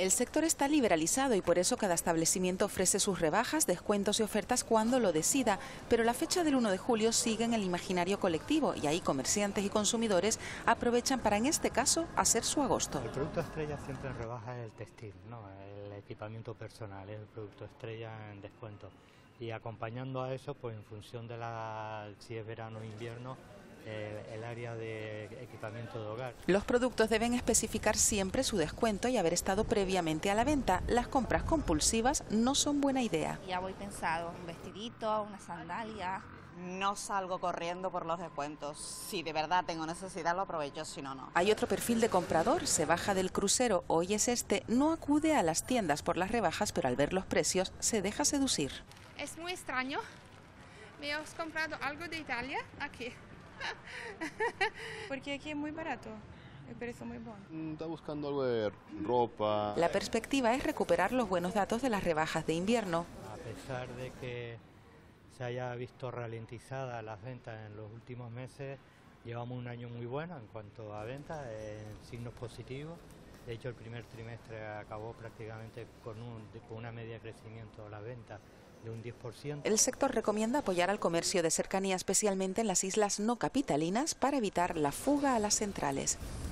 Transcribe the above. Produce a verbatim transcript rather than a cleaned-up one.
El sector está liberalizado y por eso cada establecimiento ofrece sus rebajas, descuentos y ofertas cuando lo decida, pero la fecha del uno de julio sigue en el imaginario colectivo y ahí comerciantes y consumidores aprovechan para, en este caso, hacer su agosto. El producto estrella siempre en rebaja es el textil, ¿no? El equipamiento personal es el producto estrella en descuento. Y acompañando a eso, pues en función de la, si es verano o invierno, Eh, el área de equipamiento de hogar. Los productos deben especificar siempre su descuento y haber estado previamente a la venta. Las compras compulsivas no son buena idea. Ya voy pensado, un vestidito, una sandalia. No salgo corriendo por los descuentos. Si de verdad tengo necesidad lo aprovecho, si no, no. Hay otro perfil de comprador, se baja del crucero, hoy es este, no acude a las tiendas por las rebajas, pero al ver los precios se deja seducir. Es muy extraño. Me he comprado algo de Italia aquí. Porque aquí es muy barato, el precio muy bueno. Está buscando algo de ropa. La perspectiva es recuperar los buenos datos de las rebajas de invierno. A pesar de que se haya visto ralentizada las ventas en los últimos meses, llevamos un año muy bueno en cuanto a ventas, en signos positivos. De hecho, el primer trimestre acabó prácticamente con, un, con una media de crecimiento de las ventas de un diez por ciento. El sector recomienda apoyar al comercio de cercanía, especialmente en las islas no capitalinas, para evitar la fuga a las centrales.